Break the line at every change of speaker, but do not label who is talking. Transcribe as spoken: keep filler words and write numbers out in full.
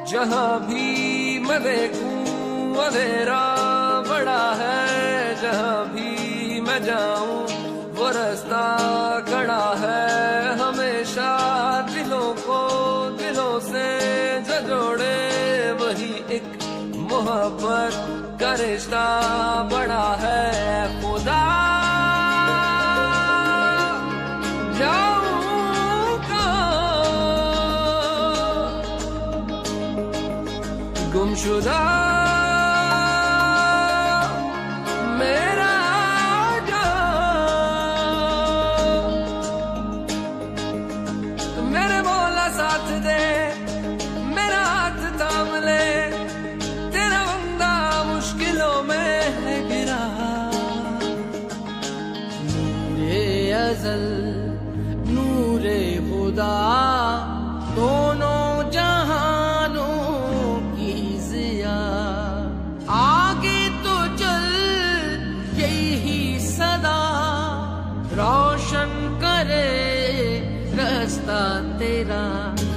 जहाँ भी मैं देखूं अंधेरा बड़ा है, जहाँ भी मैं जाऊं वो रास्ता खड़ा है। हमेशा दिलों को दिलों से जो जोड़े वही एक मोहब्बत का रिश्ता बड़ा है। खुदा जाऊं कहाँ गुमशुदा मेरा जान, मेरे मौला साथ दे, मेरा हाथ थाम ले, तेरा बंदा मुश्किलों में है गिरा। नूरे अज़ल नूरे खुदा दोनों जहानों की ज़िया, आगे तो चल यही सदा रोशन करे रास्ता तेरा।